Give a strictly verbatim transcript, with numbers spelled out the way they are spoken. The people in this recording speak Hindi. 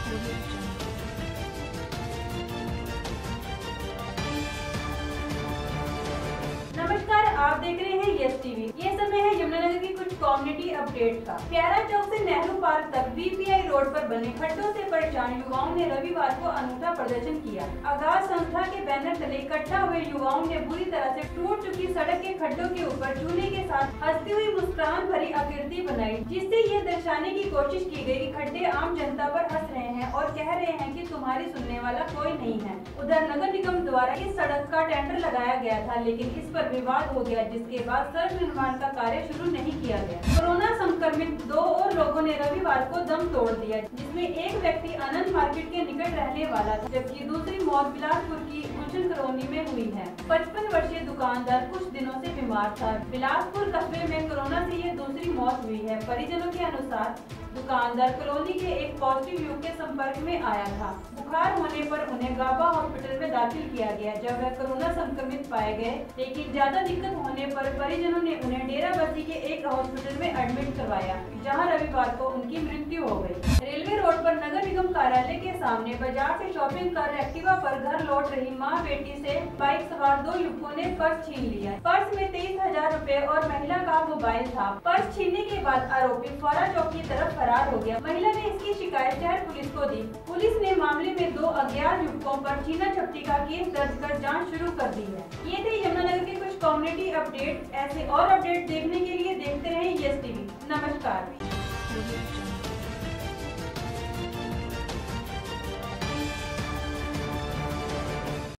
नमस्कार, आप देख रहे हैं यस टीवी। ये समय है यमुनानगर की कुछ कम्युनिटी अपडेट का। प्यारा चौक से नेहरू पार्क तक बीपीआई रोड पर बने खड्डों से परेशान युवाओं ने रविवार को अनूठा प्रदर्शन किया। आगाज संस्था के बैनर तले इकट्ठा हुए युवाओं ने बुरी तरह से टूट चुकी सड़क के खड्डों के ऊपर चूने के साथ हंसती हुई मुस्कुराहट भरी आकृति बनाई, जिससे ये दर्शाने की कोशिश की गई कि खड्डे आम जनता पर हंस रहे हैं और कह रहे हैं कि तुम्हारी सुनने वाला कोई नहीं है। उधर नगर निगम द्वारा इस सड़क का टेंडर लगाया गया था, लेकिन इस पर विवाद हो गया, जिसके बाद सड़क निर्माण का कार्य शुरू नहीं किया गया। कोरोना संक्रमित दो और लोगों ने रविवार को दम तोड़ दिया, जिसमें एक व्यक्ति आनंद मार्केट के निकट रहने वाला था, जबकि दूसरी मौत बिलासपुर की गुलशन कॉलोनी में हुई है। पचपन वर्षीय दुकानदार कुछ दिनों से बीमार था। बिलासपुर कस्बे में कोरोना से ये दूसरी मौत हुई है। परिजनों के अनुसार दुकानदार कॉलोनी के एक पॉजिटिव युवक के संपर्क में आया था। बुखार होने पर उन्हें गाबा हॉस्पिटल में दाखिल किया गया, जब वह कोरोना संक्रमित पाए गए, लेकिन ज्यादा दिक्कत होने पर परिजनों ने उन्हें डेराबस्सी के एक हॉस्पिटल में एडमिट करवाया, जहां रविवार को उनकी मृत्यु हो गई। रेलवे रोड पर नगर निगम कार्यालय के सामने बाजार से शॉपिंग कर एक्टिवा पर घर लौट रही माँ बेटी से बाइक सवार दो युवकों ने पर्स छीन लिया। पर्स में तेईस हजार रूपए और महिला का मोबाइल था। पर्स छीनने के बाद आरोपी फौरा चौक की तरफ फरार हो गया। महिला ने इसकी शिकायत शहर पुलिस को दी। पुलिस ने मामले में दो अज्ञात युवकों पर छीना झपटी का केस दर्ज कर जांच शुरू कर दी है। ये थे यमुनानगर के कुछ कम्युनिटी अपडेट। ऐसे और अपडेट देखने के लिए देखते रहें यस टीवी। नमस्कार।